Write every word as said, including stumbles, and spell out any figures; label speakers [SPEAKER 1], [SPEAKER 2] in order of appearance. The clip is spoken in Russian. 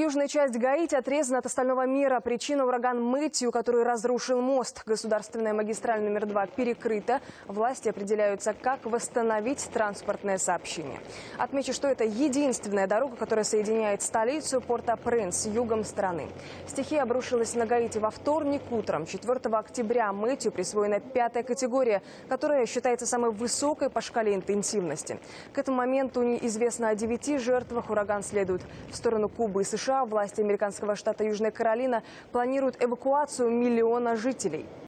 [SPEAKER 1] Южная часть Гаити отрезана от остального мира. Причина — ураган Мэтью, который разрушил мост. Государственная магистраль номер два перекрыта. Власти определяются, как восстановить транспортное сообщение. Отмечу, что это единственная дорога, которая соединяет столицу Порт-о-Пренс с югом страны. Стихия обрушилась на Гаити во вторник утром. четвёртого октября Мэтью присвоена пятая категория, которая считается самой высокой по шкале интенсивности. К этому моменту известно о девяти жертвах. Ураган следует в сторону Кубы и США. Власти американского штата Южная Каролина планируют эвакуацию миллиона жителей.